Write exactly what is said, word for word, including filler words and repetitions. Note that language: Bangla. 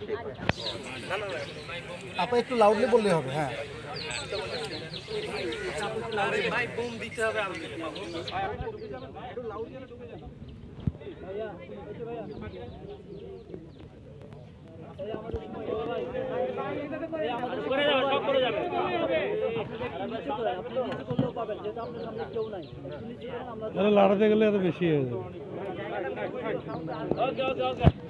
আপা একটু লাউডলি বললে হবে। হ্যাঁ ভাই বুম দিতে হবে আমাকে। লাড়াতে গেলে এত বেশি হয়ে যাবে।